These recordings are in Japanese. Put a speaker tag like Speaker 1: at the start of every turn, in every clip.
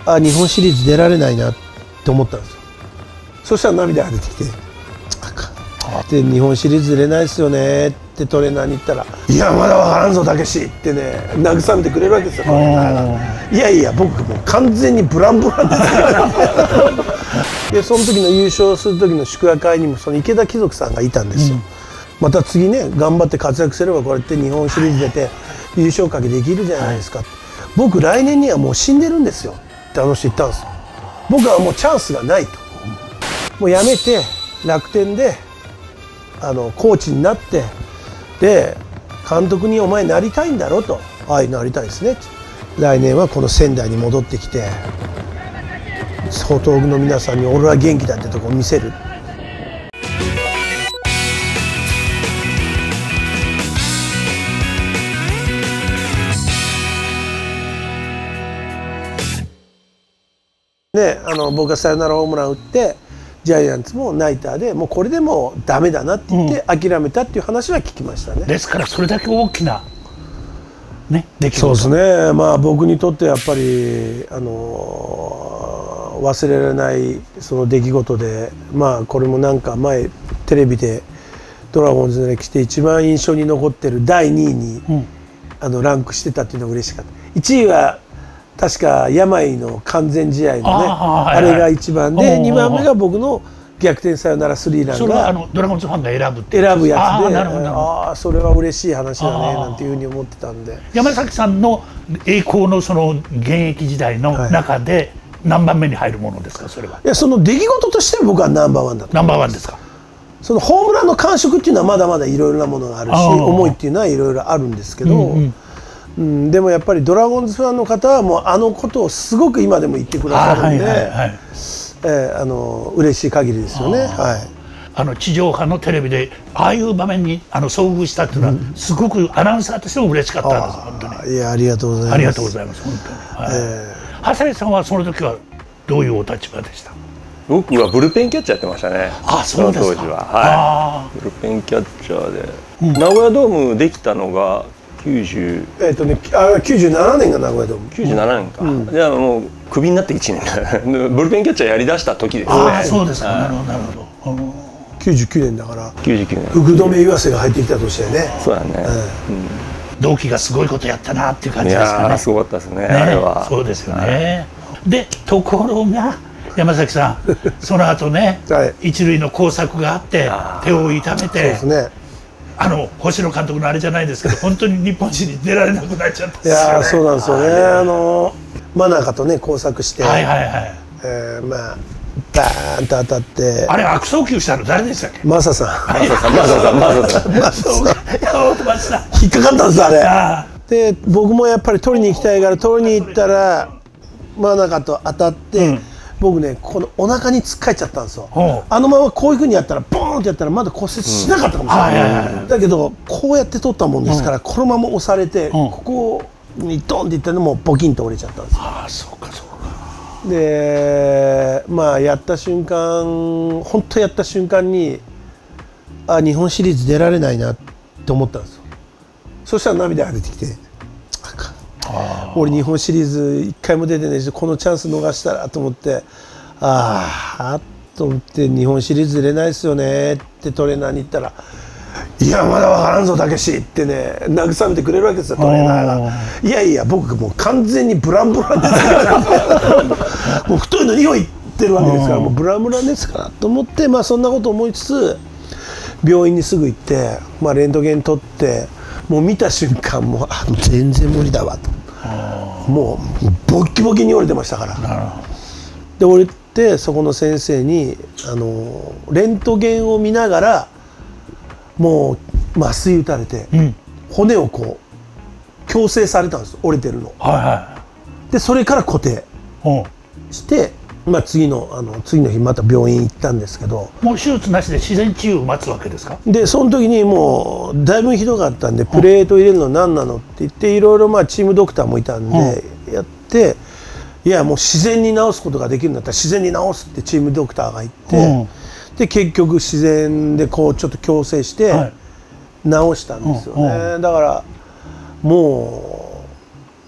Speaker 1: 日本シリーズ出られないなって思ったんですよ。そしたら涙が出てきて、で日本シリーズ出れないですよねってトレーナーに言ったら「いやまだ分からんぞたけし」ってね慰めてくれるわけですよ。いやいや僕もう完全にブランブランですからでその時の優勝する時の祝賀会にもその池田貴族さんがいたんですよ。また次ね頑張って活躍すればこうやって日本シリーズ出て優勝かけできるじゃないですか、僕来年にはもう死んでるんですよって人言ったんですよ。僕はもうチャンスがないと、もうやめて楽天でコーチになって、で監督に「お前なりたいんだろ」と「はいなりたいですね」来年はこの仙台に戻ってきて東北の皆さんに俺は元気だってとこを見せる。ね、僕がサヨナラホームラン打ってジャイアンツもナイターでもうこれでもうダメだなって言って諦めたっていう話は聞きましたね。
Speaker 2: ですからそれだけ大きなね出来事。
Speaker 1: そうですね。まあ僕にとってやっぱり忘れられないその出来事で、まあこれもなんか前テレビでドラゴンズの歴史で一番印象に残ってる第2位に、ランクしてたっていうのが嬉しかった。1位は確か病の完全試合のねあれが一番で、2番目が僕の逆転サヨナラスリーランが、それは
Speaker 2: ドラゴンズファンが選
Speaker 1: ぶやつで、ああそれは嬉しい話だねなんていうふうに思ってたんで。
Speaker 2: 山崎さんの栄光のその現役時代の中で何番目に入るものですか、それは。
Speaker 1: いやその出来事として僕はナンバーワンだと。
Speaker 2: ナンバーワンですか。
Speaker 1: そのホームランの感触っていうのはまだまだいろいろなものがあるし、思いっていうのはいろいろあるんですけど、でもやっぱりドラゴンズファンの方はもうあのことをすごく今でも言ってくださるんで、嬉しい限りですよね。
Speaker 2: 地上波のテレビでああいう場面に遭遇したっていうのはすごくアナウンサーとしても嬉しかったんです。本当に。
Speaker 1: いやありがとうございます。
Speaker 2: ありがとうございます本当に。長谷さんはその時はどういうお立場でした？
Speaker 3: 僕はブルペンキャッチャーやってましたね。
Speaker 2: その当時
Speaker 3: は。ブルペンキャッチャーで名古屋ドームできたのが
Speaker 1: 97年が名古屋ドーム。
Speaker 3: 97年か。じゃあもうクビになって1年ブルペンキャッチャーやりだした時ですね。
Speaker 2: そうですか。なるほどなるほど。
Speaker 1: 99年だから
Speaker 3: 99年
Speaker 1: 福留岩瀬が入ってきた年だよね。
Speaker 3: そうだね。
Speaker 2: 同期がすごいことやったなっていう感じですかね。
Speaker 3: いやすごかったですねあれは。
Speaker 2: そうですよね。でところが山崎さんその後ね一塁の交錯があって手を痛めて。そうですね。星野監督のあれじゃないですけど本当に日本シリーズ出られなくなっちゃったんですよね。いや
Speaker 1: そうなんですよね。真中とね交錯してまあバーンと当たって、
Speaker 2: あれ悪送球したの誰でしたっけ？
Speaker 1: マサさん。
Speaker 3: 引っかか
Speaker 1: ったんですあれ。で僕もやっぱり取りに行きたいから取りに行ったら真中と当たって。僕ねこのお腹につっかえちゃったんですよ。あのままこういうふうにやったらボーンってやったらまだ骨折しなかったかもしれない。だけどこうやって取ったもんですからこのまま押されてここにドンっていったのもボキンと折れちゃったんですよ。
Speaker 2: そうかそうか。
Speaker 1: でまあやった瞬間本当やった瞬間に日本シリーズ出られないなって思ったんですよ。そしたら涙が出てきて。俺日本シリーズ1回も出てねえしこのチャンス逃したらと思ってと思って日本シリーズ出れないですよねってトレーナーに言ったら「いやまだ分からんぞたけし」ってね慰めてくれるわけですよトレーナーが。いやいや僕もう完全にブランブランですからもう太いの2本いってるわけですからもうブランブランですからと思ってそんなこと思いつつ病院にすぐ行ってレントゲン取ってもう見た瞬間もう全然無理だわと。もうボッキボキに折れてましたから。で折れてそこの先生にレントゲンを見ながらもう麻酔打たれて、骨をこう矯正されたんです折れてるの。でそれから固定して、次の日また病院行ったんですけど、
Speaker 2: もう手術なしで自然治癒を待つわけですか？
Speaker 1: でその時にもうだいぶひどかったんでプレート入れるの何なのって言っていろいろチームドクターもいたんでやって、いやもう自然に治すことができるんだったら自然に治すってチームドクターが言って、で結局自然でこうちょっと矯正して治したんですよね。だからも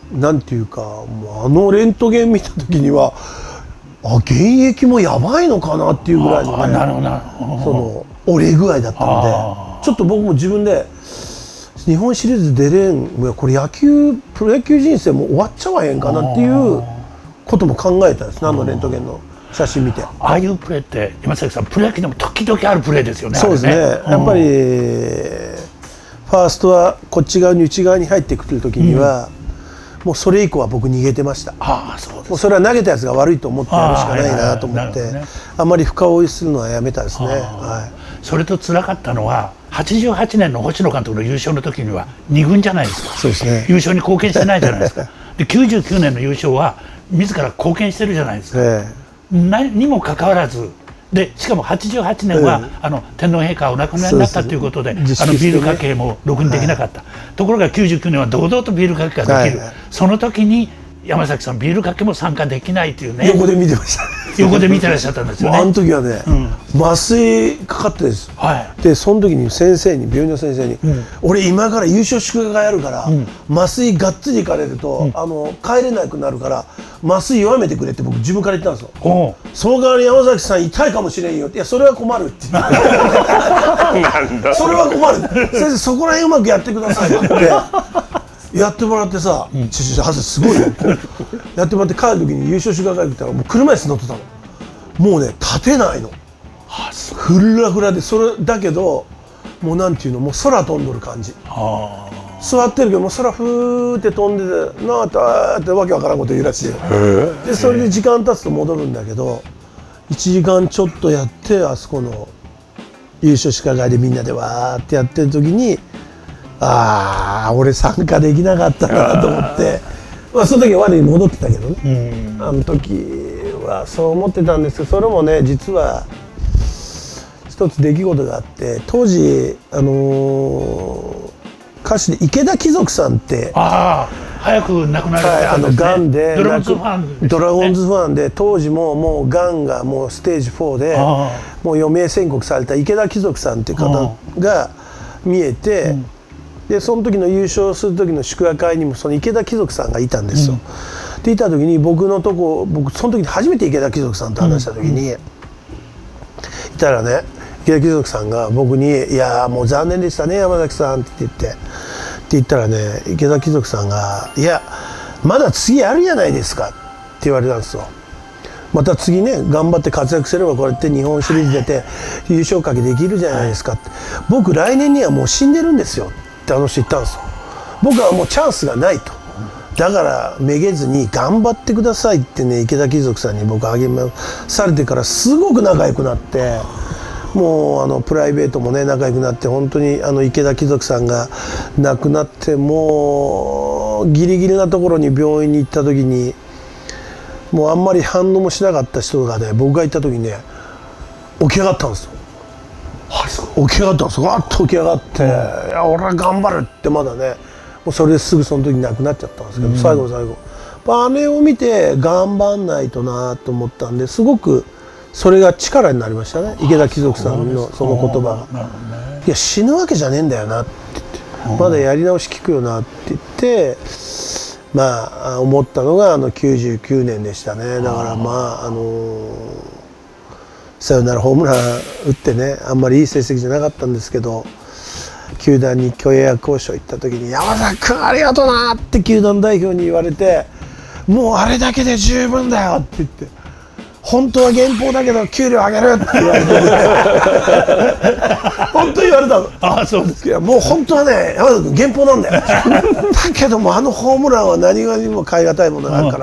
Speaker 1: なんていうか、もうレントゲン見た時には現役もやばいのかなっていうぐらいのね、その折れ具合だったので、ちょっと僕も自分で日本シリーズ出れん、これプロ野球人生も終わっちゃわへんかなっていうことも考えたんです、レントゲンの写真見て。
Speaker 2: ああいうプレーって山崎さん、プロ野球でも時々あるプレーですよね。
Speaker 1: そうですね、やっぱりファーストはこっち側に内側に入ってくる時には、もうそれ以降は僕逃げてました。もうそれは投げたやつが悪いと思ってやるしかないなと思って、あまり深追いするのはやめたですね。
Speaker 2: それと辛かったのは88年の星野監督の優勝の時には2軍じゃないですか。
Speaker 1: そうですね、
Speaker 2: 優勝に貢献してないじゃないですか。で99年の優勝は自ら貢献してるじゃないですか。何にもかかわらずで、しかも88年は、天皇陛下がお亡くなりになったということで、ビールかけもろくにできなかった、ところが99年は堂々とビールかけができる、その時に山崎さんビールかけも参加できないというね。
Speaker 1: 横で見てました。
Speaker 2: 横で見てらっしゃったんですよね。
Speaker 1: あの時はね、麻酔かかってです、でその時に病院の先生に「俺今から優勝祝賀会やるから、麻酔がっつりいかれると、帰れなくなるから麻酔弱めてくれ」って僕自分から言ったんですよ。その代わり山崎さん痛いかもしれんよって。いやそれは困るってそれは困る先生、そこら辺うまくやってくださいって言ってやってもらってさ、すごいよやってもらって帰る時に優勝祝賀会行ったらもう車椅子乗ってたの。もうね立てないの、フラフラで。それだけどもうなんていうの、もう空飛んどる感じ。座ってるけどもう空ふーって飛んでて、なあってわけわからんこと言うらしいよ。でそれで時間経つと戻るんだけど、1時間ちょっとやって、あそこの優勝祝賀会でみんなでわーってやってる時に、俺参加できなかったなと思って、その時は我に戻ってたけどね、あの時はそう思ってたんですけど、それもね実は一つ出来事があって、当時歌手で池田貴族さんって、
Speaker 2: 早く亡くなられたんですね。
Speaker 1: がんで
Speaker 2: ドラゴンズファンですね。
Speaker 1: ドラゴンズファンで、当時もうがんがもうステージ4でもう余命宣告された池田貴族さんっていう方が見えて、でその時の優勝する時の祝賀会にもその池田貴族さんがいたんですよ。でいた時に僕その時に初めて池田貴族さんと話した時に、いたらね、池田貴族さんが僕に「いやもう残念でしたね山崎さん」って言ったらね、池田貴族さんが「いやまだ次あるじゃないですか」って言われたんですよ。また次ね頑張って活躍すればこうやって日本シリーズ出て優勝かけできるじゃないですかって。僕来年にはもう死んでるんですよって言ったんですよ。僕はもうチャンスがないと。だからめげずに頑張ってくださいってね、池田貴族さんに僕励まされてからすごく仲良くなって、もうプライベートもね仲良くなって、本当に池田貴族さんが亡くなって、もうギリギリなところに病院に行った時に、もうあんまり反応もしなかった人がね、僕が行った時にね起き上がったんですよ。起き上がったんですよ。わっと起き上がって「いや俺は頑張る」って、まだねもうそれですぐその時に亡くなっちゃったんですけど、最後あれを見て頑張んないとなと思ったんで、すごくそれが力になりましたね、池田貴族さんのその言葉が。いや死ぬわけじゃねえんだよなって言って、まだやり直し聞くよなって言って、思ったのが99年でしたね。だからサヨナラホームラン打ってね、あんまりいい成績じゃなかったんですけど、球団に契約交渉行った時に「山崎君ありがとうな」って球団代表に言われて「もうあれだけで十分だよ」って言って「本当は原稿だけど給料上げる」って言われて本当に言われたの。
Speaker 2: そうです。
Speaker 1: いやもう本当はね山崎君原稿なんだよだけどもホームランは何がにも代え難いものがあるから、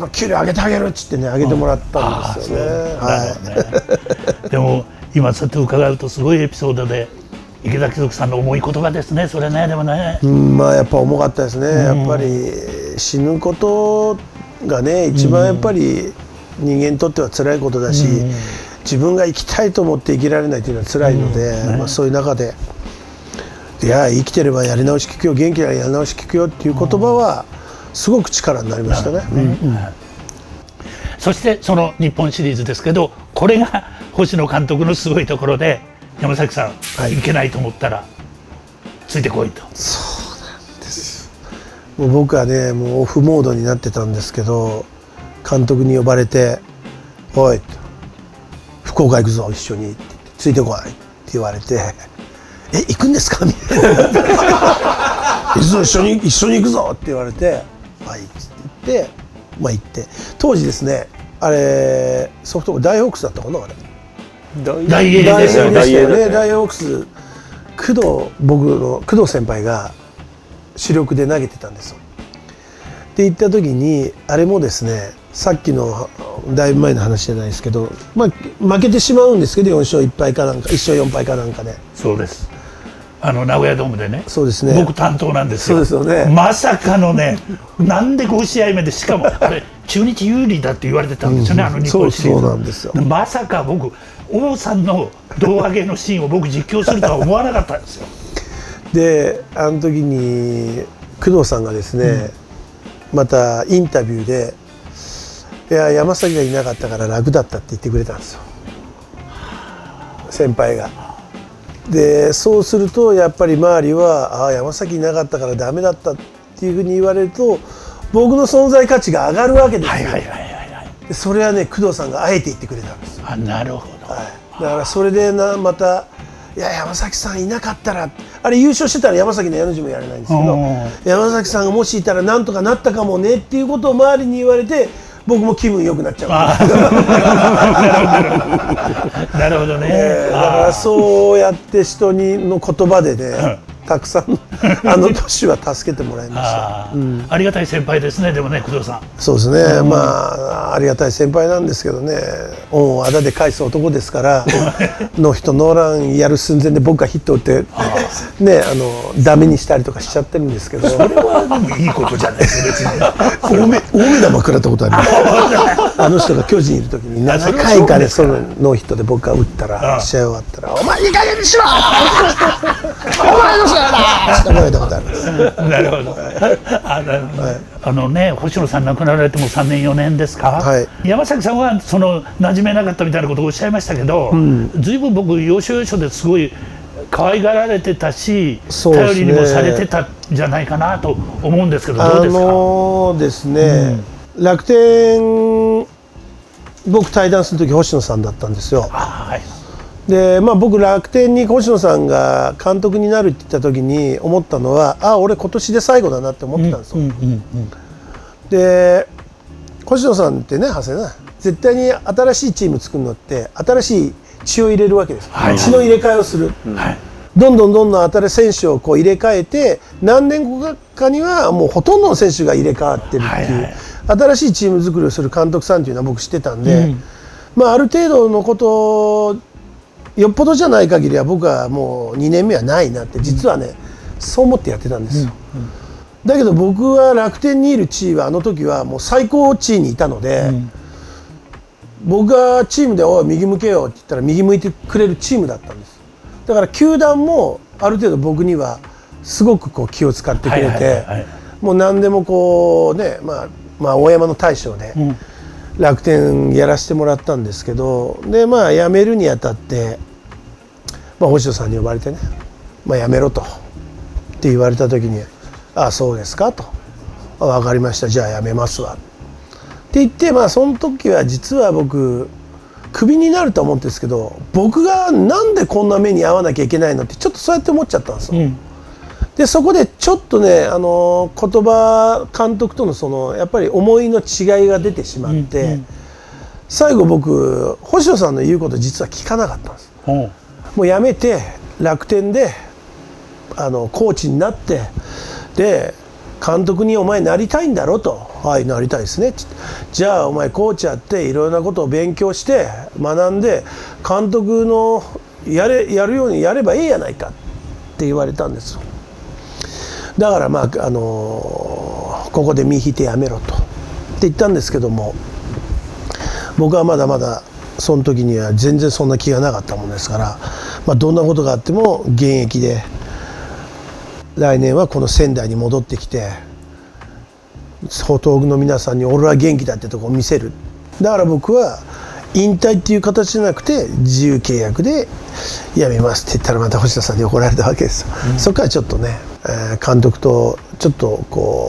Speaker 1: 給料上げてあげるっつってね、上げてもらったんですよね。
Speaker 2: でも今そうやって伺うとすごいエピソードで、池田貴族さんの重い言葉ですね、それね。でもね、
Speaker 1: やっぱ重かったですね。やっぱり死ぬことがね一番やっぱり人間にとっては辛いことだし、自分が生きたいと思って生きられないというのは辛いので、そういう中で「いや生きてればやり直し聞くよ、元気ならやり直し聞くよ」っていう言葉はすごく力になりましたね。
Speaker 2: そしてその日本シリーズですけど、これが星野監督のすごいところで、山崎さん、いけないと思ったらついてこいと。
Speaker 1: そうなんです。 もう僕はねもうオフモードになってたんですけど、監督に呼ばれて「おい福岡行くぞ一緒に」って言って「ついてこい」って言われて「え行くんですか?」みたいな「一緒に行くぞ」って言われて「はい」って言って、まあ行って、当時ですねあれソフトボールダイホークスだったかな、あれ
Speaker 2: 大英ですよね。
Speaker 1: ダイエーホークス、僕の工藤先輩が主力で投げてたんですよ。で行った時にあれもですね、さっきのだいぶ前の話じゃないですけど、まあ負けてしまうんですけど4勝1敗かなんか1勝4敗かなんかで、
Speaker 2: そうです。名古屋ドームでね、
Speaker 1: そうですね、
Speaker 2: 僕担当なんですよ。
Speaker 1: そうですよね。
Speaker 2: まさかのね、なんで5試合目で、しかもあれ中日有利だって言われてたんですよね、日本シリーズ。
Speaker 1: そうなんですよ。
Speaker 2: まさか僕王さんの胴上げのシーンを僕実況するとは思わなかったんですよ。
Speaker 1: であの時に工藤さんがですね、またインタビューで「いや山崎がいなかったから楽だった」って言ってくれたんですよ、先輩が。でそうするとやっぱり周りは「ああ山崎いなかったからダメだった」っていうふうに言われると僕の存在価値が上がるわけですよ。でそれはね工藤さんがあえて言ってくれたんですよ。
Speaker 2: なるほど、
Speaker 1: はい、だからそれでまた「いや山崎さんいなかったら」あれ優勝してたら山崎の矢の字もやれないんですけど、山崎さんがもしいたらなんとかなったかもねっていうことを周りに言われて、僕も気分良くなっちゃう。
Speaker 2: なるほどね。
Speaker 1: だからそうやって人の言葉でね、たくさんあの年は助けてもらいました。
Speaker 2: ありがたい先輩ですね。でもね工藤さん。
Speaker 1: そうですね。まあありがたい先輩なんですけどね、恩をあだで返す男ですからノーヒットノーランやる寸前で僕がヒット打ってねダメにしたりとかしちゃってるんですけど、
Speaker 2: それはでもいいことじゃないですか別に。
Speaker 1: 大目玉食らったことあります。あの人が巨人いる時に7回かね、そのノーヒットで僕が打ったら試合終わったら「お前いい加減にしろお前の試合だ!」って言われたことあるんです。
Speaker 2: なるほど。ね星野さん亡くなられても3年4年ですか。山崎さんはその馴染めなかったみたいなことをおっしゃいましたけど、随分僕要所要所ですごい可愛がられてたし、頼りにもされてたんじゃないかなと思うんですけど、どうですか。
Speaker 1: ですね、楽天僕退団する時星野さんだったんですよ。で僕楽天に星野さんが監督になるって言った時に思ったのは、俺今年で最後だなって思ってたんですよ。で星野さんってね、長谷ね、絶対に新しいチーム作るのって新しい血を入れるわけです。血の入れ替えをする。どんどん新しい選手をこう入れ替えて、何年後かにはもうほとんどの選手が入れ替わってるっていう新しいチーム作りをする監督さんっていうのは僕知ってたんで、ある程度のことよっぽどじゃない限りは僕はもう2年目はないなって実はね、そう思ってやってたんですよ。だけど僕は楽天にいる地位はあの時はもう最高地位にいたので、僕がチームで「おい右向けよ」って言ったら右向いてくれるチームだったんです。だから球団もある程度僕にはすごくこう気を使ってくれて、もう何でもこうね、大山の大将で楽天やらせてもらったんですけど、で辞めるにあたって星野さんに呼ばれてね、辞めろとって言われた時に「ああそうですか」と「分かりました、じゃあ辞めますわ」って言って、その時は実は僕クビになると思ってるんですけど、僕がなんでこんな目に遭わなきゃいけないのってちょっとそうやって思っちゃったんですよ。でそこでちょっとね、言葉監督とのそのやっぱり思いの違いが出てしまって、最後僕星野さんの言うこと実は聞かなかったんです。もう辞めて楽天でコーチになって、で監督に「お前なりたいんだろ」と「はいなりたいですね」って言って「じゃあお前コーチやっていろんなことを勉強して学んで監督のやるようにやればいいやないか」って言われたんですよ。だからここで身引いてやめろとって言ったんですけども、僕はまだまだその時には全然そんな気がなかったもんですから、どんなことがあっても現役で来年はこの仙台に戻ってきて東北の皆さんに俺は元気だってとこを見せる。だから僕は引退っていう形じゃなくて自由契約で辞めますって言ったらまた星田さんに怒られたわけですよ。そこからちょっとね、監督とちょっとこ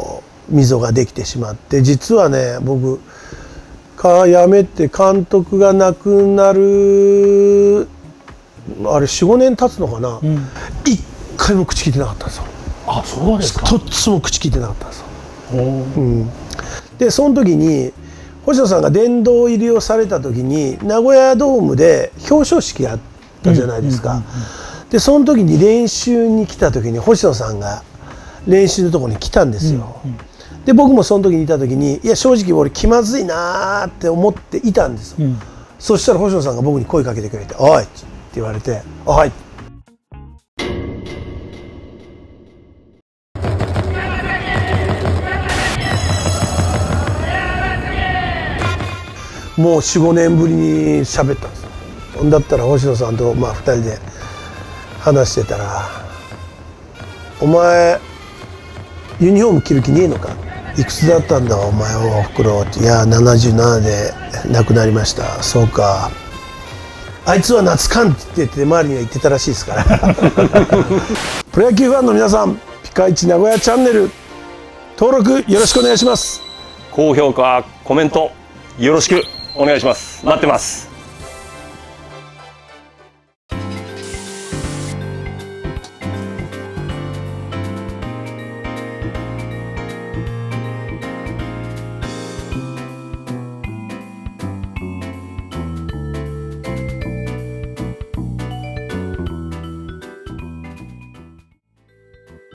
Speaker 1: 溝ができてしまって、実はね僕辞めて監督が亡くなるあれ 4,5 年経つのかな、一回も口聞いてなかったんですよ。
Speaker 2: あ、そうですか。
Speaker 1: 一つも口聞いてなかったんですよ。でその時に星野さんが殿堂入りをされた時に名古屋ドームで表彰式やったじゃないですか。でその時に練習に来た時に星野さんが練習のところに来たんですよ。で僕もその時にいた時にいや正直俺気まずいなーって思っていたんですよ。そしたら星野さんが僕に声かけてくれて「おい!」って言われて「おい!」もう 4,5 年ぶりに喋ったんですよ。だったら星野さんと2人で話してたら「お前ユニフォーム着る気ねえのか?」いくつだったんだお前おふくろって「いや77で亡くなりました」「そうかあいつは夏かん」って言って周りには言ってたらしいですからプロ野球ファンの皆さんピカイチ名古屋チャンネル登録よろしくお願いします。
Speaker 3: 高評価コメントよろしくお願いします。待ってます。